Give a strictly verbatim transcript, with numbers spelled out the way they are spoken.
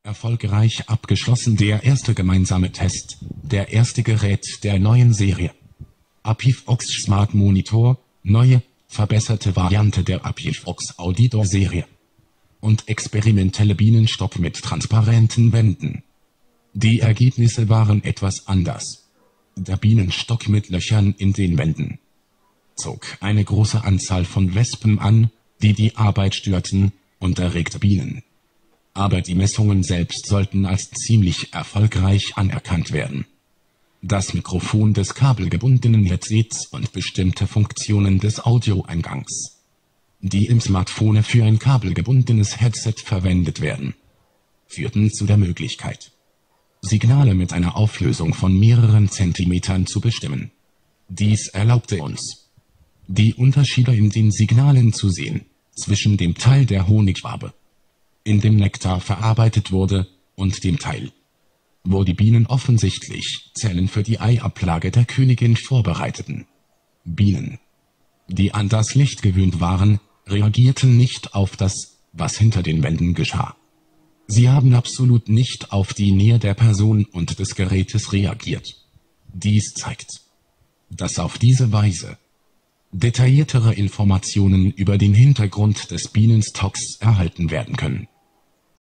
Erfolgreich abgeschlossen. Der erste gemeinsame Test, der erste Gerät der neuen Serie. Apivox Smart Monitor, neue, verbesserte Variante der Apivox Auditor Serie. Und experimentelle Bienenstock mit transparenten Wänden. Die Ergebnisse waren etwas anders. Der Bienenstock mit Löchern in den Wänden zog eine große Anzahl von Wespen an, die die Arbeit störten, und erregte Bienen. Aber die Messungen selbst sollten als ziemlich erfolgreich anerkannt werden. Das Mikrofon des kabelgebundenen Headsets und bestimmte Funktionen des Audioeingangs, die im Smartphone für ein kabelgebundenes Headset verwendet werden, führten zu der Möglichkeit, Signale mit einer Auflösung von mehreren Zentimetern zu bestimmen. Dies erlaubte uns, die Unterschiede in den Signalen zu sehen, zwischen dem Teil der Honigwabe, in dem Nektar verarbeitet wurde, und dem Teil, wo die Bienen offensichtlich Zellen für die Eiablage der Königin vorbereiteten. Bienen, die an das Licht gewöhnt waren, reagierten nicht auf das, was hinter den Wänden geschah. Sie haben absolut nicht auf die Nähe der Person und des Gerätes reagiert. Dies zeigt, dass auf diese Weise detailliertere Informationen über den Hintergrund des Bienenstocks erhalten werden können.